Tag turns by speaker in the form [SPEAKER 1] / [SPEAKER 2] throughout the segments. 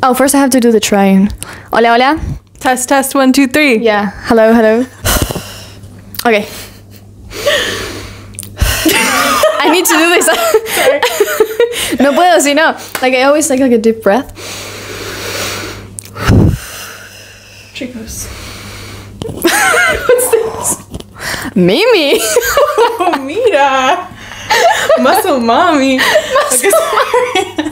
[SPEAKER 1] Oh, first I have to do the trying. Hola, hola.
[SPEAKER 2] Test, test, 1, 2, 3.
[SPEAKER 1] Yeah. Hello, hello. Okay. I need to do this. No puedo, si no. Like, I always take like a deep breath.
[SPEAKER 2] Chicos.
[SPEAKER 1] What's this? Mimi.
[SPEAKER 2] Oh, mira. Muscle mommy.
[SPEAKER 1] Muscle
[SPEAKER 2] mommy.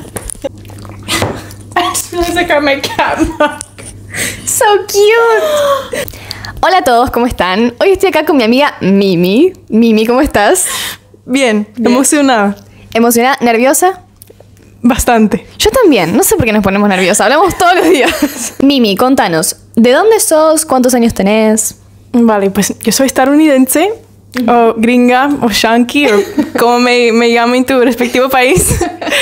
[SPEAKER 2] I just realized I got my cat mug.
[SPEAKER 1] So cute. Hola a todos, ¿cómo están? Hoy estoy acá con mi amiga Mimi. Mimi, ¿cómo estás?
[SPEAKER 2] Bien, emocionada.
[SPEAKER 1] ¿Emocionada? ¿Nerviosa?
[SPEAKER 2] Bastante.
[SPEAKER 1] Yo también, no sé por qué nos ponemos nerviosas, hablamos todos los días. Mimi, contanos, ¿de dónde sos? ¿Cuántos años tenés?
[SPEAKER 2] Vale, pues yo soy estadounidense, o gringa, o yankee, o como me llamen en tu respectivo país.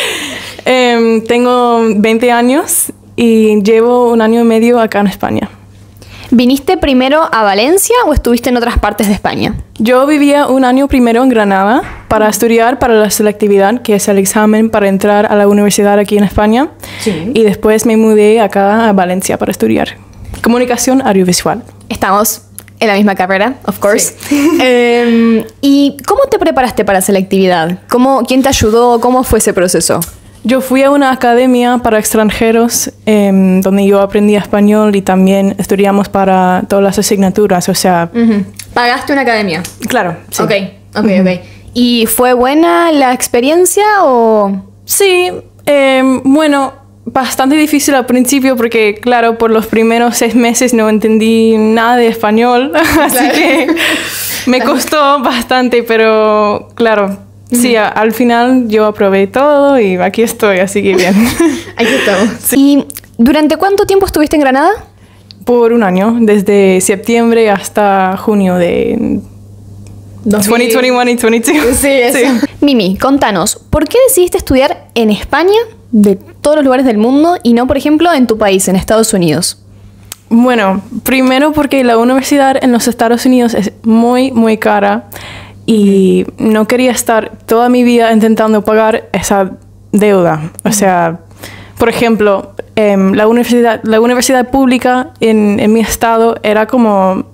[SPEAKER 2] Tengo 20 años y llevo 1 año y medio acá en España.
[SPEAKER 1] ¿Viniste primero a Valencia o estuviste en otras partes de España?
[SPEAKER 2] Yo vivía 1 año primero en Granada para estudiar para la selectividad, que es el examen para entrar a la universidad aquí en España.
[SPEAKER 1] Sí.
[SPEAKER 2] Y después me mudé acá a Valencia para estudiar comunicación audiovisual.
[SPEAKER 1] Estamos en la misma carrera, of course.
[SPEAKER 2] Sí.
[SPEAKER 1] ¿Y cómo te preparaste para selectividad? ¿Quién te ayudó? ¿Cómo fue ese proceso?
[SPEAKER 2] Yo fui a una academia para extranjeros donde yo aprendí español y también estudiamos para todas las asignaturas, o sea...
[SPEAKER 1] ¿Pagaste una academia?
[SPEAKER 2] Claro, sí.
[SPEAKER 1] Ok. ¿Y fue buena la experiencia o...?
[SPEAKER 2] Sí, bueno, bastante difícil al principio porque, claro, por los primeros 6 meses no entendí nada de español, así que me costó bastante, pero claro... Sí, al final yo aprobé todo y aquí estoy, así que bien.
[SPEAKER 1] Aquí estamos.
[SPEAKER 2] Sí.
[SPEAKER 1] ¿Y durante cuánto tiempo estuviste en Granada?
[SPEAKER 2] Por 1 año, desde septiembre hasta junio de 2021 y 2022.
[SPEAKER 1] Sí, eso. Sí. Mimi, contanos, ¿por qué decidiste estudiar en España, de todos los lugares del mundo, y no, por ejemplo, en tu país, en Estados Unidos?
[SPEAKER 2] Bueno, primero porque la universidad en los Estados Unidos es muy, muy cara. Y no quería estar toda mi vida intentando pagar esa deuda. O sea, por ejemplo, la universidad pública en mi estado era como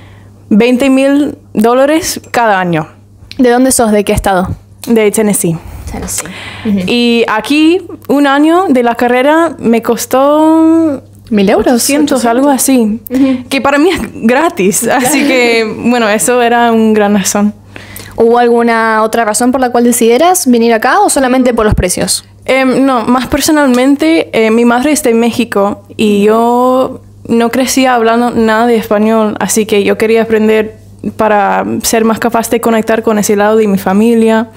[SPEAKER 2] $20,000 cada año.
[SPEAKER 1] ¿De dónde sos? ¿De qué estado?
[SPEAKER 2] De Tennessee.
[SPEAKER 1] Tennessee.
[SPEAKER 2] Y aquí 1 año de la carrera me costó...
[SPEAKER 1] 1.000 euros.
[SPEAKER 2] 800, algo así. Que para mí es gratis. Así que, bueno, eso era un gran razón.
[SPEAKER 1] ¿Hubo alguna otra razón por la cual decidieras venir acá o solamente por los precios?
[SPEAKER 2] No, más personalmente, mi madre está en México y yo no crecía hablando nada de español, así que yo quería aprender para ser más capaz de conectar con ese lado de mi familia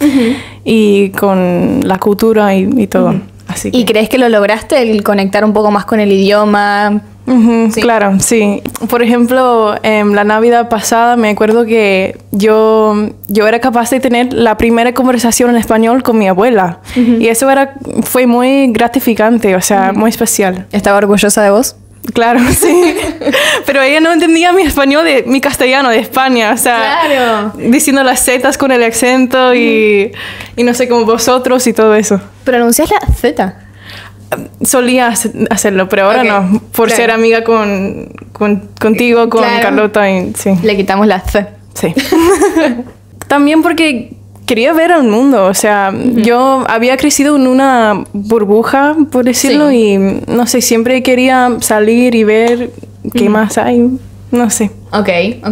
[SPEAKER 2] y con la cultura y todo. Así que...
[SPEAKER 1] ¿Y crees que lo lograste, el conectar un poco más con el idioma?
[SPEAKER 2] Sí. Claro, sí. Por ejemplo, la Navidad pasada me acuerdo que yo era capaz de tener la primera conversación en español con mi abuela. Y eso fue muy gratificante, o sea, muy especial.
[SPEAKER 1] ¿Estaba orgullosa de vos?
[SPEAKER 2] Claro, sí. Pero ella no entendía mi español, mi castellano de España, o sea,
[SPEAKER 1] claro,
[SPEAKER 2] diciendo las zetas con el acento y no sé, como vosotros y todo eso.
[SPEAKER 1] ¿Pronuncias la Z?
[SPEAKER 2] Solía hacerlo, pero ahora no, por ser amiga contigo, con Carlota y sí.
[SPEAKER 1] Le quitamos la C.
[SPEAKER 2] Sí. También porque quería ver al mundo, o sea, yo había crecido en una burbuja, por decirlo, y no sé, siempre quería salir y ver qué más hay, no sé.
[SPEAKER 1] Ok.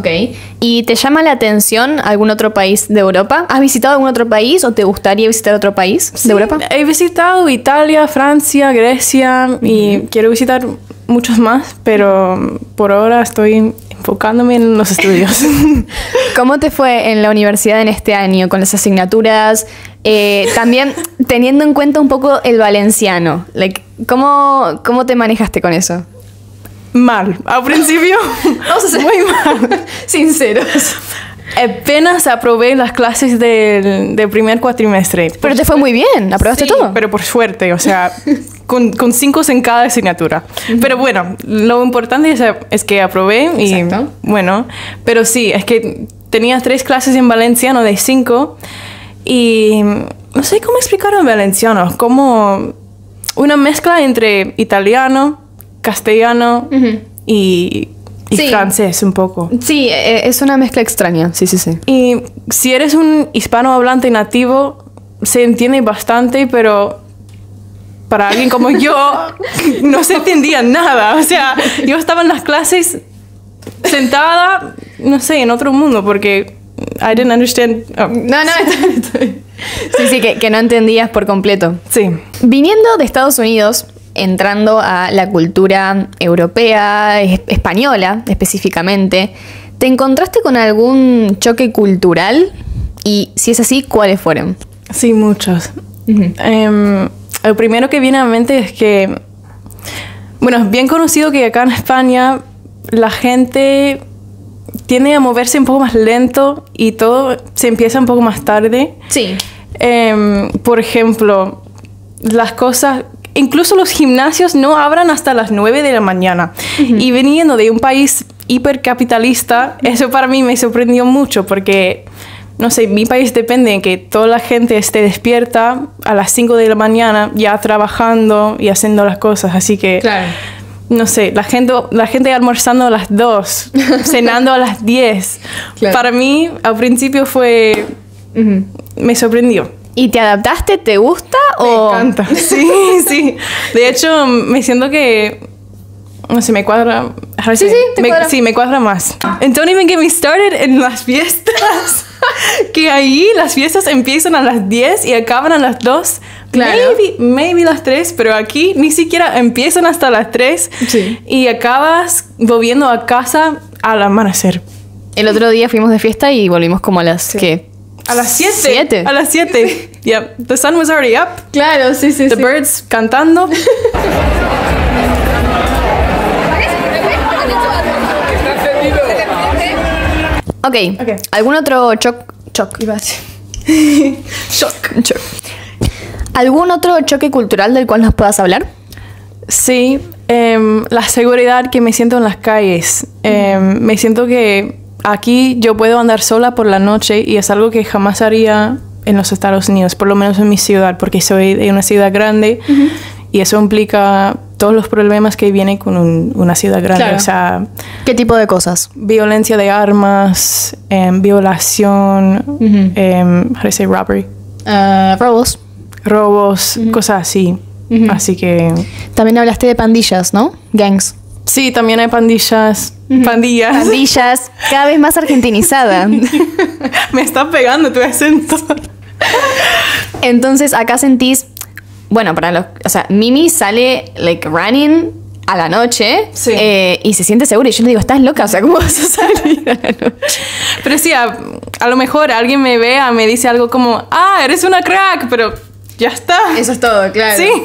[SPEAKER 1] ¿Y te llama la atención algún otro país de Europa? ¿Has visitado algún otro país o te gustaría visitar otro país de Europa?
[SPEAKER 2] He visitado Italia, Francia, Grecia y quiero visitar muchos más, pero por ahora estoy enfocándome en los estudios.
[SPEAKER 1] ¿Cómo te fue en la universidad en este año con las asignaturas? También teniendo en cuenta un poco el valenciano. ¿Cómo te manejaste con eso?
[SPEAKER 2] Mal. Al principio,
[SPEAKER 1] vamos a ser
[SPEAKER 2] muy mal.
[SPEAKER 1] Sinceros.
[SPEAKER 2] Apenas aprobé las clases del primer cuatrimestre.
[SPEAKER 1] Pero te fue muy bien, ¿aprobaste todo?
[SPEAKER 2] Pero por suerte, o sea, con 5 en cada asignatura. Pero bueno, lo importante es que aprobé y
[SPEAKER 1] exacto.
[SPEAKER 2] Bueno, pero sí, es que tenía 3 clases en valenciano de 5 y no sé cómo explicarlo en valenciano, como una mezcla entre italiano, castellano y
[SPEAKER 1] Sí.
[SPEAKER 2] francés un poco.
[SPEAKER 1] Sí, es una mezcla extraña. Sí, sí, sí.
[SPEAKER 2] Y si eres un hispanohablante nativo, se entiende bastante, pero para alguien como yo, no se entendía nada. O sea, yo estaba en las clases sentada, no sé, en otro mundo, porque I didn't understand. Oh.
[SPEAKER 1] No, está bien. Sí, sí, que no entendías por completo.
[SPEAKER 2] Sí.
[SPEAKER 1] Viniendo de Estados Unidos, entrando a la cultura europea, española específicamente, ¿te encontraste con algún choque cultural? Y si es así, ¿cuáles fueron?
[SPEAKER 2] Sí, muchos. Lo primero que viene a la mente es que, bueno, es bien conocido que acá en España la gente tiende a moverse un poco más lento y todo se empieza un poco más tarde.
[SPEAKER 1] Sí.
[SPEAKER 2] Por ejemplo, las cosas, incluso los gimnasios no abran hasta las 9 de la mañana. Y viniendo de un país hipercapitalista, eso para mí me sorprendió mucho porque, no sé, mi país depende de que toda la gente esté despierta a las 5 de la mañana ya trabajando y haciendo las cosas. Así que,
[SPEAKER 1] Claro.
[SPEAKER 2] no sé, la gente almorzando a las 2, cenando a las 10.
[SPEAKER 1] Claro.
[SPEAKER 2] Para mí, al principio fue... Me sorprendió.
[SPEAKER 1] ¿Y te adaptaste? ¿Te gusta?
[SPEAKER 2] Me encanta. Sí, sí. De hecho, me siento que... No sé, me cuadra...
[SPEAKER 1] Sí, te cuadra.
[SPEAKER 2] Sí, me cuadra más. And don't even get me started en las fiestas. Que ahí las fiestas empiezan a las 10 y acaban a las 2.
[SPEAKER 1] Claro.
[SPEAKER 2] Maybe las 3, pero aquí ni siquiera empiezan hasta las 3.
[SPEAKER 1] Sí.
[SPEAKER 2] Y acabas volviendo a casa al amanecer.
[SPEAKER 1] El otro día fuimos de fiesta y volvimos como a las... ¿qué?
[SPEAKER 2] A las 7.
[SPEAKER 1] 7.
[SPEAKER 2] A las 7. Yeah, the sun was already up.
[SPEAKER 1] Claro, sí, sí,
[SPEAKER 2] The birds cantando.
[SPEAKER 1] Ok. ¿Algún otro shock? Iba a decir. Shock. ¿Algún otro choque cultural del cual nos puedas hablar?
[SPEAKER 2] Sí, la seguridad que me siento en las calles. Me siento que aquí yo puedo andar sola por la noche y es algo que jamás haría en los Estados Unidos, por lo menos en mi ciudad, porque soy de una ciudad grande y eso implica todos los problemas que vienen con una ciudad grande.
[SPEAKER 1] Claro.
[SPEAKER 2] O sea,
[SPEAKER 1] ¿Qué tipo de cosas?
[SPEAKER 2] violencia de armas, violación, how do you say robbery?
[SPEAKER 1] Robos.
[SPEAKER 2] Robos, cosas así. Así que...
[SPEAKER 1] También hablaste de pandillas, ¿no? Gangs.
[SPEAKER 2] Sí, también hay pandillas. Pandillas.
[SPEAKER 1] Pandillas, cada vez más argentinizada.
[SPEAKER 2] Me está pegando tu acento.
[SPEAKER 1] Entonces, acá sentís... Bueno, o sea, Mimi sale, like, running a la noche.
[SPEAKER 2] Sí.
[SPEAKER 1] Y se siente segura. Y yo le digo, ¿estás loca? O sea, ¿cómo vas a salir a la noche?
[SPEAKER 2] Pero sí, a lo mejor alguien me vea, me dice algo como, eres una crack, pero ya está.
[SPEAKER 1] Eso es todo, claro.
[SPEAKER 2] Sí.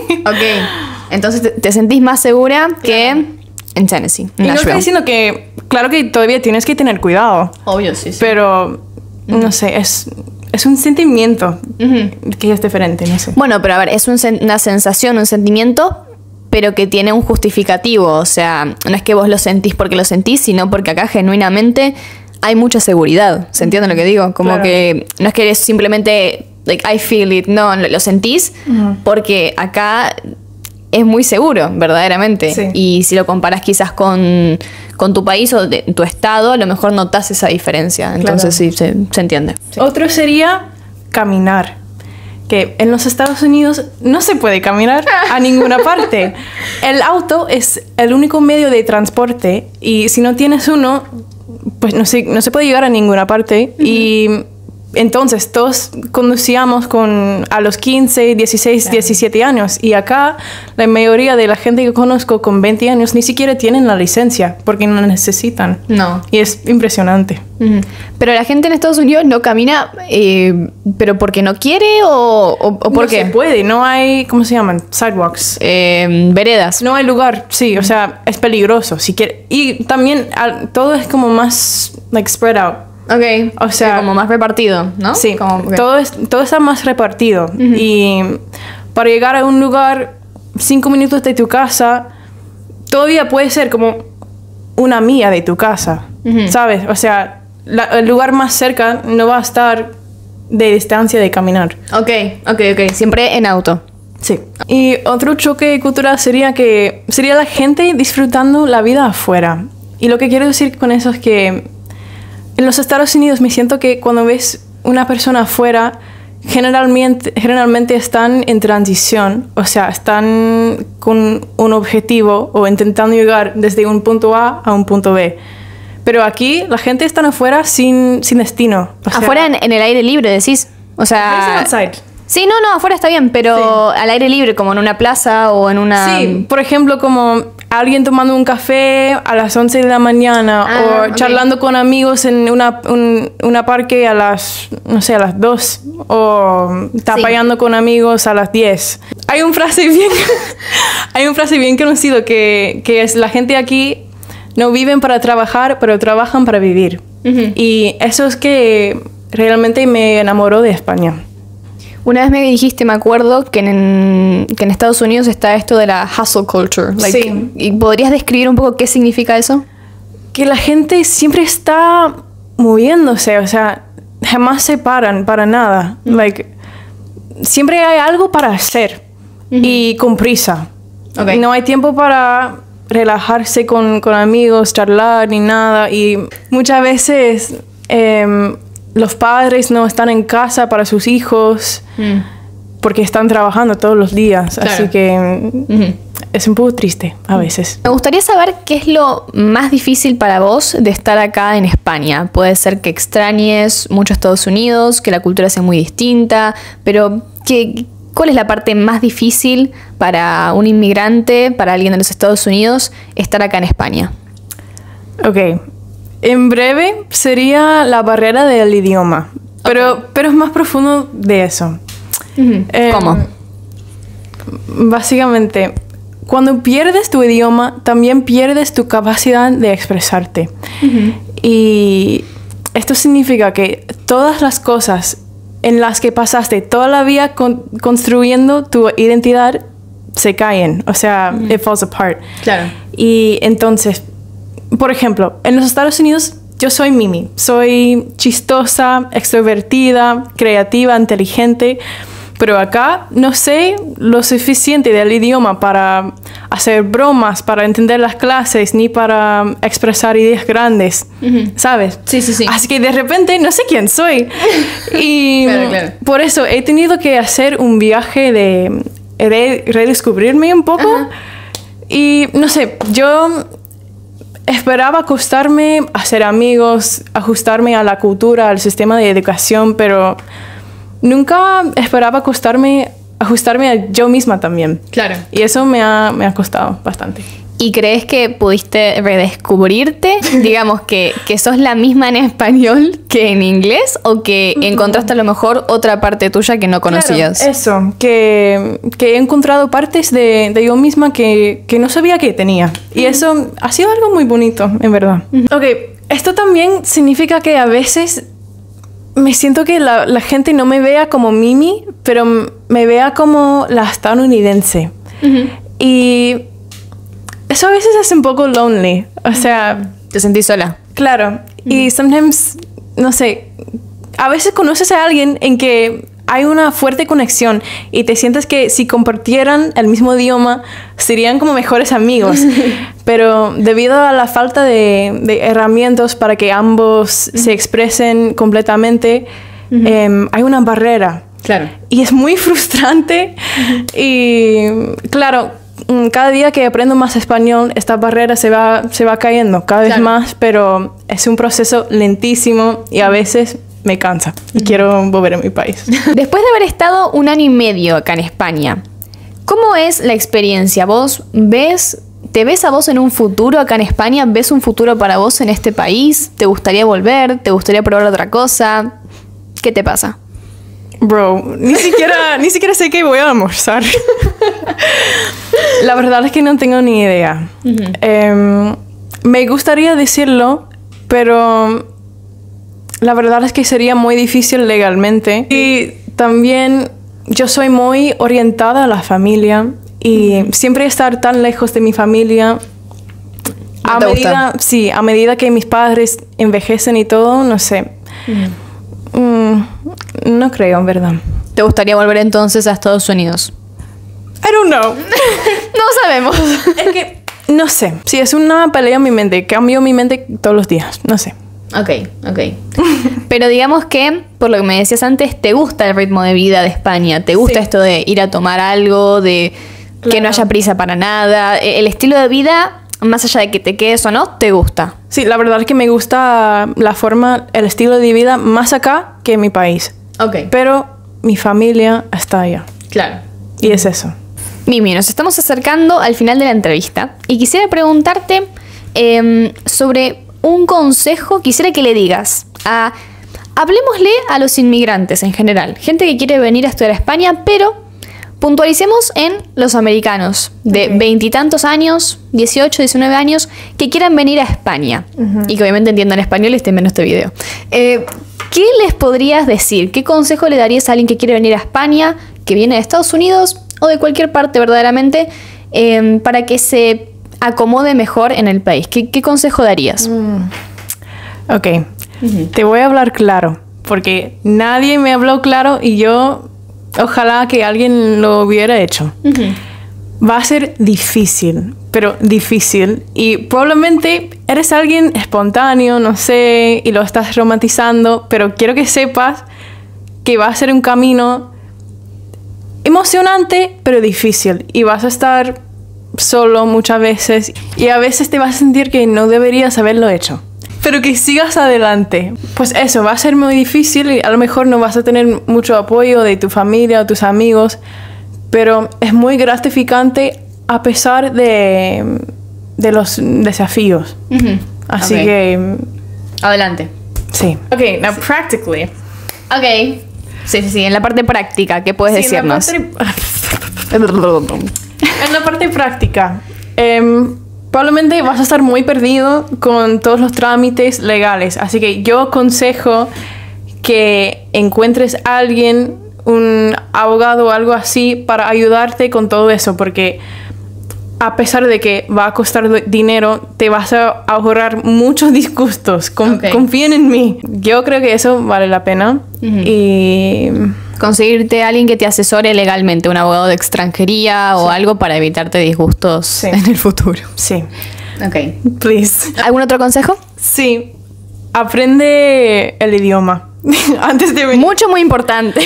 [SPEAKER 1] Ok. Entonces, te sentís más segura que en Tennessee, en
[SPEAKER 2] Y no estoy
[SPEAKER 1] Nashville.
[SPEAKER 2] diciendo que, claro que todavía tienes que tener cuidado,
[SPEAKER 1] Obvio, sí, sí.
[SPEAKER 2] pero, no sé, es un sentimiento que es diferente, no sé.
[SPEAKER 1] Bueno, pero a ver, es una sensación, un sentimiento, pero que tiene un justificativo. O sea, no es que vos lo sentís porque lo sentís, sino porque acá genuinamente hay mucha seguridad. ¿Se entiende lo que digo? Como
[SPEAKER 2] Claro.
[SPEAKER 1] que no es que eres simplemente, like, I feel it. No, lo sentís porque acá es muy seguro, verdaderamente.
[SPEAKER 2] Sí.
[SPEAKER 1] Y si lo comparas quizás con tu país o tu estado, a lo mejor notás esa diferencia. Entonces sí, se entiende.
[SPEAKER 2] Otro sería caminar. Que en los Estados Unidos no se puede caminar a ninguna parte. El auto es el único medio de transporte y si no tienes uno, pues no se puede llegar a ninguna parte. Y entonces todos conducíamos a los 15, 16, 17 años y acá la mayoría de la gente que conozco con 20 años ni siquiera tienen la licencia porque no la necesitan.
[SPEAKER 1] No.
[SPEAKER 2] Y es impresionante.
[SPEAKER 1] Pero la gente en Estados Unidos no camina, pero porque no quiere o por
[SPEAKER 2] No
[SPEAKER 1] qué.
[SPEAKER 2] se puede, no hay, ¿cómo se llaman? Sidewalks.
[SPEAKER 1] Veredas.
[SPEAKER 2] No hay lugar, sí, o sea, es peligroso. Si quiere. Y también todo es como más, like, spread out.
[SPEAKER 1] Ok.
[SPEAKER 2] O sea,
[SPEAKER 1] como más repartido, ¿no?
[SPEAKER 2] Sí,
[SPEAKER 1] Como, ok.
[SPEAKER 2] todo está más repartido. Y para llegar a un lugar 5 minutos de tu casa, todavía puede ser como una milla de tu casa, ¿sabes? O sea, el lugar más cerca no va a estar de distancia de caminar.
[SPEAKER 1] Ok. Siempre en auto.
[SPEAKER 2] Sí. Y otro choque cultural sería la gente disfrutando la vida afuera. Y lo que quiero decir con eso es que en los Estados Unidos me siento que cuando ves una persona afuera, generalmente están en transición, o sea, están con un objetivo o intentando llegar desde un punto A a un punto B. Pero aquí la gente está afuera sin destino. O sea,
[SPEAKER 1] afuera en el aire libre, decís. O sea...
[SPEAKER 2] outside.
[SPEAKER 1] Sí, no, afuera está bien, pero sí, al aire libre, como en una plaza o en una...
[SPEAKER 2] Sí, por ejemplo, como alguien tomando un café a las 11 de la mañana o charlando con amigos en una parque a las, no sé, a las 2 o tapayando con amigos a las 10. Hay una frase bien conocida que es la gente aquí no viven para trabajar, pero trabajan para vivir. Y eso es que realmente me enamoró de España.
[SPEAKER 1] Una vez me dijiste, me acuerdo, que en Estados Unidos está esto de la hustle culture.
[SPEAKER 2] Sí.
[SPEAKER 1] ¿Y podrías describir un poco qué significa eso?
[SPEAKER 2] Que la gente siempre está moviéndose, o sea, jamás se paran para nada. Siempre hay algo para hacer y con prisa. No hay tiempo para relajarse con amigos, charlar ni nada. Y muchas veces... los padres no están en casa para sus hijos porque están trabajando todos los días. Claro. Así que es un poco triste a veces.
[SPEAKER 1] Me gustaría saber qué es lo más difícil para vos de estar acá en España. Puede ser que extrañes mucho Estados Unidos, que la cultura sea muy distinta, pero ¿cuál es la parte más difícil para un inmigrante, para alguien de los Estados Unidos, estar acá en España?
[SPEAKER 2] Ok. En breve sería la barrera del idioma, pero es más profundo de eso.
[SPEAKER 1] ¿Cómo?
[SPEAKER 2] Básicamente, cuando pierdes tu idioma, también pierdes tu capacidad de expresarte. Y esto significa que todas las cosas en las que pasaste toda la vida construyendo tu identidad se caen, o sea, it falls apart.
[SPEAKER 1] Claro.
[SPEAKER 2] Y entonces... Por ejemplo, en los Estados Unidos yo soy Mimi. Soy chistosa, extrovertida, creativa, inteligente. Pero acá no sé lo suficiente del idioma para hacer bromas, para entender las clases, ni para expresar ideas grandes, ¿sabes?
[SPEAKER 1] Sí.
[SPEAKER 2] Así que de repente no sé quién soy. Y claro. Por eso he tenido que hacer un viaje de redescubrirme un poco. Y no sé, yo... esperaba acostarme, hacer amigos, ajustarme a la cultura, al sistema de educación, pero nunca esperaba ajustarme a yo misma también.
[SPEAKER 1] Claro.
[SPEAKER 2] Y eso me ha costado bastante.
[SPEAKER 1] ¿Y crees que pudiste redescubrirte? Digamos que sos la misma en español que en inglés, o que encontraste a lo mejor otra parte tuya que no conocías.
[SPEAKER 2] Claro, eso, que he encontrado partes de yo misma que no sabía que tenía. Y eso ha sido algo muy bonito, en verdad. Ok, esto también significa que a veces me siento que la gente no me vea como Mimi, pero me vea como la estadounidense. Y... eso a veces es un poco lonely, o sea...
[SPEAKER 1] ¿Te sentís sola?
[SPEAKER 2] Claro, y sometimes, no sé, a veces conoces a alguien en que hay una fuerte conexión y te sientes que si compartieran el mismo idioma serían como mejores amigos. Pero debido a la falta de herramientas para que ambos se expresen completamente, hay una barrera.
[SPEAKER 1] Claro.
[SPEAKER 2] Y es muy frustrante y, claro... cada día que aprendo más español, esta barrera se va cayendo cada vez más, pero es un proceso lentísimo y a veces me cansa y quiero volver a mi país.
[SPEAKER 1] Después de haber estado 1 año y medio acá en España, ¿cómo es la experiencia? ¿Te ves a vos en un futuro acá en España? ¿Ves un futuro para vos en este país? ¿Te gustaría volver? ¿Te gustaría probar otra cosa? ¿Qué te pasa?
[SPEAKER 2] Bro, ni siquiera sé qué voy a almorzar. La verdad es que no tengo ni idea. Me gustaría decirlo, pero la verdad es que sería muy difícil legalmente. Y también yo soy muy orientada a la familia y siempre estar tan lejos de mi familia. A medida que mis padres envejecen y todo, no sé.
[SPEAKER 1] No creo, en verdad. ¿Te gustaría volver entonces a Estados Unidos?
[SPEAKER 2] I don't know.
[SPEAKER 1] No sabemos.
[SPEAKER 2] Es que, no sé. Si es una pelea en mi mente, cambio mi mente todos los días. No sé.
[SPEAKER 1] Ok. Pero digamos que, por lo que me decías antes, te gusta el ritmo de vida de España. Te gusta esto de ir a tomar algo, de que no haya prisa para nada. El estilo de vida, más allá de que te quedes o no, te gusta.
[SPEAKER 2] Sí, la verdad es que me gusta la forma, el estilo de vida más acá que en mi país.
[SPEAKER 1] Ok.
[SPEAKER 2] Pero mi familia está allá.
[SPEAKER 1] Claro.
[SPEAKER 2] Y es eso.
[SPEAKER 1] Mimi, nos estamos acercando al final de la entrevista y quisiera preguntarte sobre un consejo. Quisiera que le digas hablemosle a los inmigrantes en general, gente que quiere venir a estudiar a España, pero puntualicemos en los americanos de veintitantos años, 18, 19 años, que quieran venir a España y que obviamente entiendan español y estén viendo este video. ¿Qué les podrías decir? ¿Qué consejo le darías a alguien que quiere venir a España, que viene de Estados Unidos o de cualquier parte verdaderamente, para que se acomode mejor en el país? ¿Qué consejo darías?
[SPEAKER 2] Ok. Te voy a hablar claro, porque nadie me habló claro y yo ojalá que alguien lo hubiera hecho. Va a ser difícil, pero difícil. Y probablemente eres alguien espontáneo, no sé, y lo estás romantizando, pero quiero que sepas que va a ser un camino emocionante, pero difícil. Y vas a estar solo muchas veces y a veces te vas a sentir que no deberías haberlo hecho. Pero que sigas adelante. Pues eso, va a ser muy difícil y a lo mejor no vas a tener mucho apoyo de tu familia o tus amigos, pero es muy gratificante a pesar de los desafíos. Así que...
[SPEAKER 1] Adelante.
[SPEAKER 2] Sí. Ok, now practically.
[SPEAKER 1] Ok. Sí, en la parte práctica, ¿qué puedes decirnos?
[SPEAKER 2] En la parte práctica, probablemente vas a estar muy perdido con todos los trámites legales. Así que yo aconsejo que encuentres a alguien, un abogado o algo así, para ayudarte con todo eso. Porque a pesar de que va a costar dinero, te vas a ahorrar muchos disgustos. Confíen en mí. Yo creo que eso vale la pena. Y...
[SPEAKER 1] conseguirte a alguien que te asesore legalmente, un abogado de extranjería o algo para evitarte disgustos en el futuro.
[SPEAKER 2] Sí.
[SPEAKER 1] Ok.
[SPEAKER 2] Please.
[SPEAKER 1] ¿Algún otro consejo?
[SPEAKER 2] Sí. Aprende el idioma. Antes de venir.
[SPEAKER 1] Mucho, muy importante.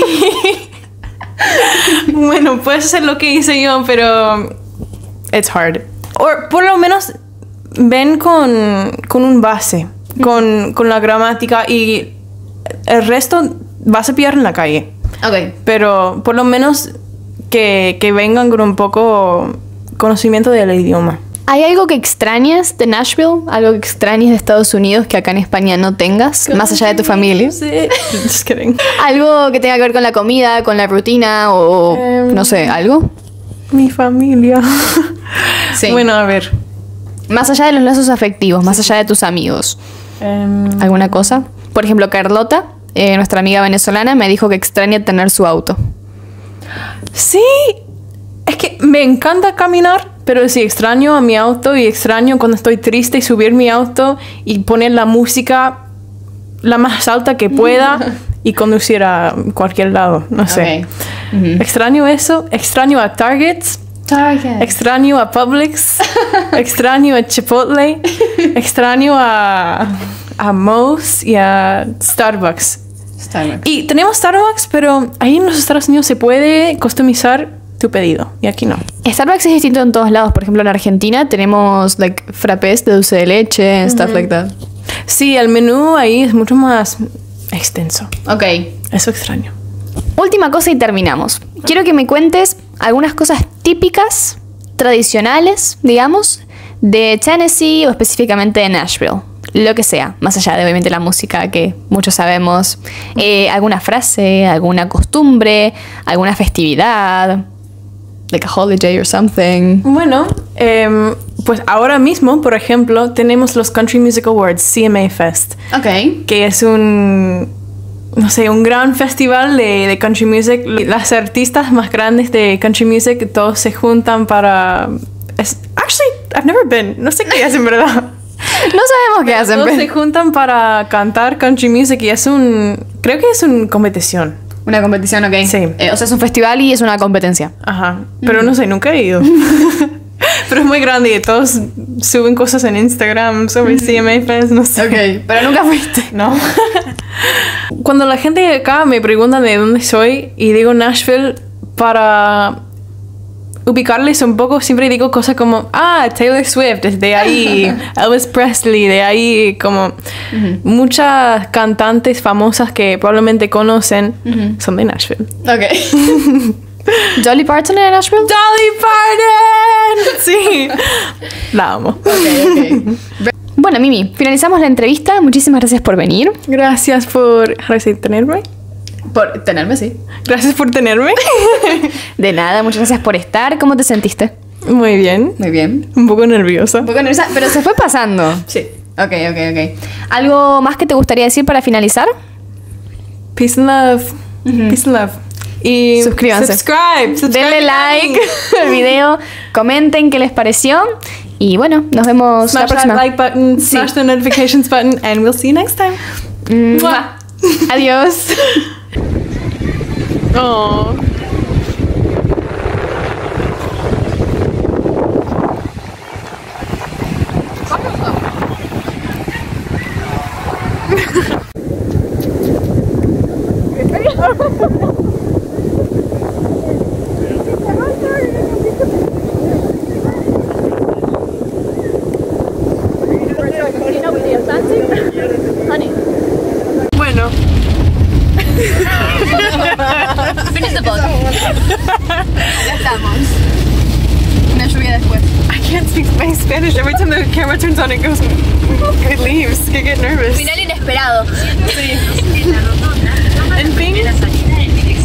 [SPEAKER 2] Bueno, puedes hacer lo que hice yo, pero... it's hard. O por lo menos ven con un base, con la gramática, y el resto vas a pillar en la calle.
[SPEAKER 1] Ok.
[SPEAKER 2] Pero por lo menos que vengan con un poco conocimiento del idioma.
[SPEAKER 1] ¿Hay algo que extrañas de Nashville? ¿Algo que extrañes de Estados Unidos que acá en España no tengas? Más allá de tu familia.
[SPEAKER 2] Sí. Just kidding.
[SPEAKER 1] ¿Algo que tenga que ver con la comida, con la rutina o no sé, algo?
[SPEAKER 2] Mi familia.
[SPEAKER 1] Sí.
[SPEAKER 2] Bueno, a ver.
[SPEAKER 1] Más allá de los lazos afectivos, más allá de tus amigos. ¿Alguna cosa? Por ejemplo, Carlota, nuestra amiga venezolana, me dijo que extraña tener su auto.
[SPEAKER 2] Sí. Es que me encanta caminar, pero sí extraño a mi auto y extraño cuando estoy triste y subir mi auto y poner la música la más alta que pueda y conducir a cualquier lado, no sé. Extraño eso, extraño a Targets. Extraño a Publix, extraño a Chipotle, extraño a Moe's y a Starbucks. Y tenemos Starbucks, pero ahí en los Estados Unidos se puede customizar tu pedido y aquí no.
[SPEAKER 1] Starbucks es distinto en todos lados. Por ejemplo, en Argentina tenemos frappés de dulce de leche, stuff like that.
[SPEAKER 2] Sí, el menú ahí es mucho más extenso.
[SPEAKER 1] Ok.
[SPEAKER 2] Eso extraño.
[SPEAKER 1] Última cosa y terminamos. Quiero que me cuentes algunas cosas típicas, tradicionales, digamos, de Tennessee o específicamente de Nashville. Lo que sea, más allá de obviamente la música que muchos sabemos. Alguna frase, alguna costumbre, alguna festividad, like a holiday or something.
[SPEAKER 2] Bueno, pues ahora mismo, por ejemplo, tenemos los Country Music Awards, CMA Fest.
[SPEAKER 1] Ok.
[SPEAKER 2] Que es un gran festival de country music. Las artistas más grandes de country music, todos se juntan para... Actually, I've never been. No sé qué hacen, ¿verdad?
[SPEAKER 1] No sabemos qué hacen.
[SPEAKER 2] Todos se juntan para cantar country music y creo que es una competición.
[SPEAKER 1] Una competición, ok.
[SPEAKER 2] Sí.
[SPEAKER 1] O sea, es un festival y es una competencia.
[SPEAKER 2] Ajá. Pero no sé, nunca he ido. Pero es muy grande y todos suben cosas en Instagram sobre CMA Fest, no sé.
[SPEAKER 1] Ok, pero nunca fuiste.
[SPEAKER 2] No. Cuando la gente de acá me pregunta de dónde soy y digo Nashville, para ubicarles un poco, siempre digo cosas como, Taylor Swift es de ahí, Elvis Presley, de ahí, como muchas cantantes famosas que probablemente conocen son de Nashville.
[SPEAKER 1] Ok. ¿Dolly Parton era de Nashville?
[SPEAKER 2] ¡Dolly Parton! Sí. La amo.
[SPEAKER 1] Ok. Bueno, Mimi, finalizamos la entrevista. Muchísimas gracias por venir.
[SPEAKER 2] Gracias por tenerme.
[SPEAKER 1] Por tenerme, sí.
[SPEAKER 2] Gracias por tenerme.
[SPEAKER 1] De nada, muchas gracias por estar. ¿Cómo te sentiste?
[SPEAKER 2] Muy bien.
[SPEAKER 1] Muy bien.
[SPEAKER 2] Un poco nerviosa.
[SPEAKER 1] Un poco nerviosa, pero se fue pasando.
[SPEAKER 2] Sí.
[SPEAKER 1] Ok. ¿Algo más que te gustaría decir para finalizar?
[SPEAKER 2] Peace and love. Peace and love. Y
[SPEAKER 1] suscríbanse.
[SPEAKER 2] Subscribe.
[SPEAKER 1] Denle like al video. Comenten qué les pareció. Y bueno, nos vemos la
[SPEAKER 2] Smash
[SPEAKER 1] próxima.
[SPEAKER 2] that like button. Smash the notifications button. And we'll see you next time.
[SPEAKER 1] Mua. Adiós.
[SPEAKER 2] Oh. Bueno.
[SPEAKER 1] Finish the boat. Ya estamos. Una lluvia después.
[SPEAKER 2] I can't speak Spanish. Every time the camera turns on, it goes. It leaves. I get nervous.
[SPEAKER 1] Final inesperado.
[SPEAKER 2] Sí. En fin.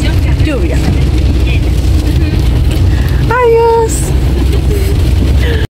[SPEAKER 2] Lluvia. Adiós.